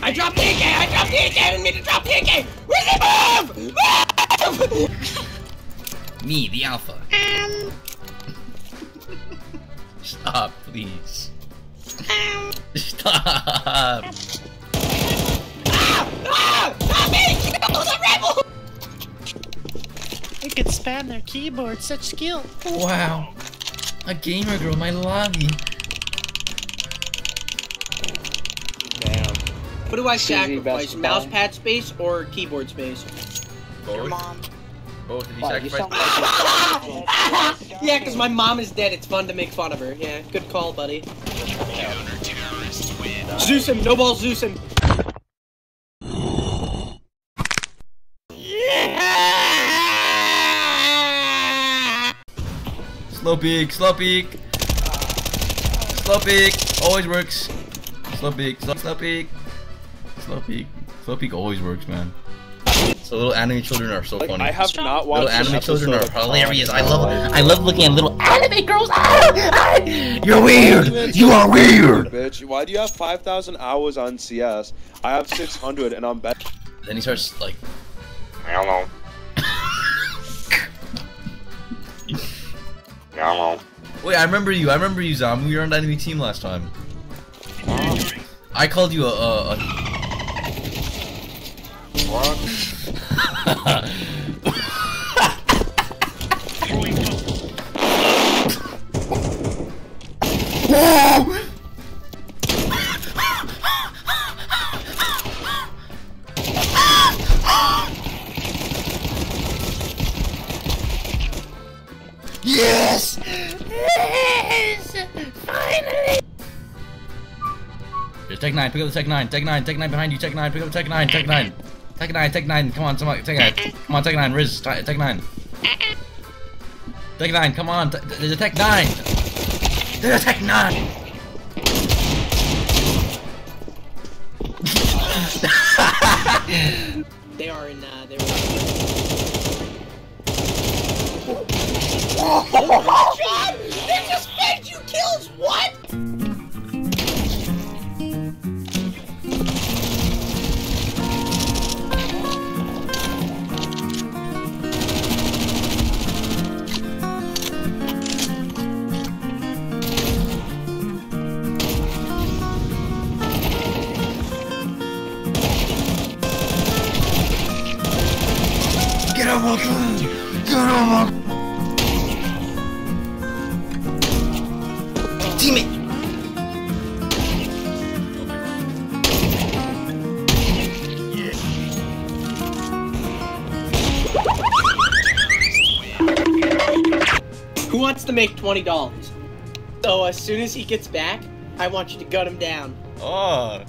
I dropped the AK! I dropped the AK! I didn't mean to drop the AK! Where's the move? Me, the alpha. Stop, please. Stop. Stop me! Kill the rebel! They can spam their keyboard, such skill. Wow. A gamer girl, my lobby. Damn. What do I sacrifice? Mousepad space or keyboard space? Both. Your mom. Both. Did you sacrifice? Yeah, because my mom is dead. It's fun to make fun of her. Yeah, good call, buddy. Zeus him! No ball, Zeus him! Slow peek, slow peek. Slow peek, always works. Slow peek, slow peek. Slow peek. Slow peek always works, man. So little anime children are so funny. I have not watched little anime children are hilarious. I I love looking at little anime girls. You're weird. You are weird. Bitch, why do you have 5,000 hours on CS? I have 600 and I'm bet. Then he starts like, Hello. Hello. wait, I remember you, Zam. We were on the enemy team last time. I called you a What? Yes! Yes! Finally! There's Tech 9, pick up the Tech 9, Tech 9, Tech 9 behind you, Tech 9, pick up Tech 9, Tech 9. Tech 9, Tech 9, come on, somebody, Tech 9. Come on, Tech 9, Riz, Tech 9. Tech 9, come on, there's a Tech 9! There's a Tech 9! They are in, they were... Oh my god! They just fed you kills, what? Get over! Get over! Teammate! Who wants to make $20? So as soon as he gets back, I want you to gun him down. Oh!